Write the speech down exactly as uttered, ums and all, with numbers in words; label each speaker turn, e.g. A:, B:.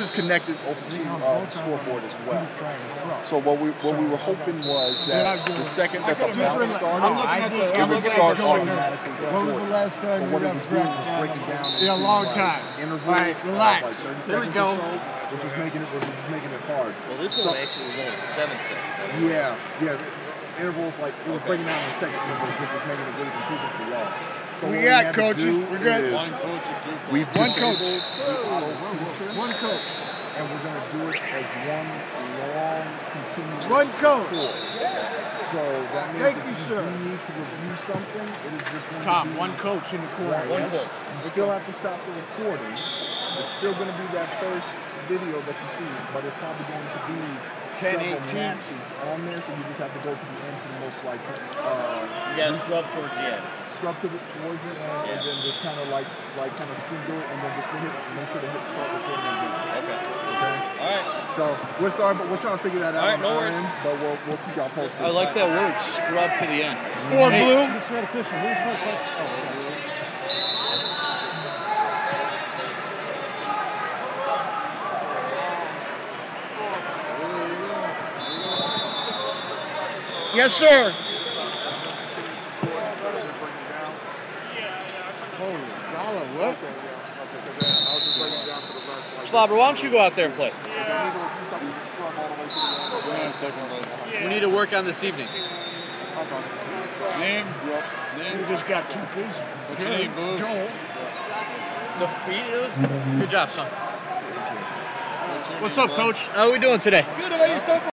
A: is connected over to uh, the scoreboard as well. So what we what we were hoping was that the second that the mount started, it would start automatically.
B: When was the last time you got practice? Yeah, a long time. All right, relax. Here we go.
A: Which was making it, which was making it hard.
C: Well, this one actually was only seven seconds.
A: Yeah, yeah. Intervals like it was breaking down in second intervals, which was making it really confusing for y'all. So
B: we got coaches. We're good.
A: One coach or two. We've
B: one coach.
A: One coach. And we're going to do it as one long, continuous
B: One coach.
A: Report. So that means
B: Thank
A: if
B: you,
A: you
B: sir.
A: do need to review something, it is just going
B: Tom,
A: to be...
B: one coach in the corner.
A: One
B: yes.
A: coach. You still have to stop the recording. It's still going to be that first video that you see, but it's probably going to be
B: ten,
A: several
B: eighteen
A: matches on there, so you just have to go to the end to the most like... Uh,
C: you got to scrub towards the end.
A: Scrub to the, towards the end, yeah. And then just kind of like, like kind of skim through it, and then just hit, make sure to hit start recording again.
C: Okay.
A: Okay?
C: All right.
A: So, we're sorry, but we're trying to figure that out
C: All right,
A: on
C: no
A: our
C: worries.
A: end, but we'll, we'll keep y'all posted.
D: I like that word, scrub to the end.
B: Four
D: hey,
B: blue.
D: Mister Official, where's my question? Oh,
B: Yes, sir.
D: holy
B: dollar, what?
D: Slobber, why don't you go out there and play? We need to work on this evening.
B: Name? Name? We just got two pieces.
D: What's your name, Boo?
B: Joel.
D: The feet. Good job, son. What's up, Coach? How are we doing today? Good. How about yourself?